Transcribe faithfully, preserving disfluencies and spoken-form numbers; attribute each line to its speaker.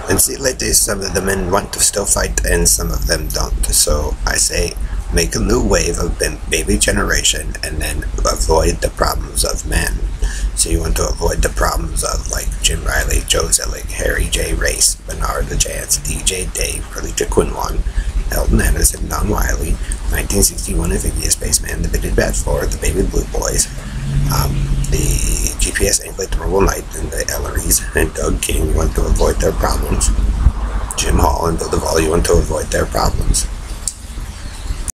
Speaker 1: And see, like this, some of the men want to still fight, and some of them don't. So I say, make a new wave of baby generation, and then avoid the problems of men. So you want to avoid the problems of like Jim Riley, Joe Zillig, Harry J. Race, Bernard the Jazz, D J Dave, Perlita Quinlan, Elton Anderson, Don Wiley, nineteen sixty-one Amphibious Spaceman, The Bitted Bad Four, The Baby Blue Boys, um, the G P S Anglet, The Rebel Knight, and the Elleries, and Doug King. You want to avoid their problems. Jim Hall and Bill Duvall, you want to avoid their problems.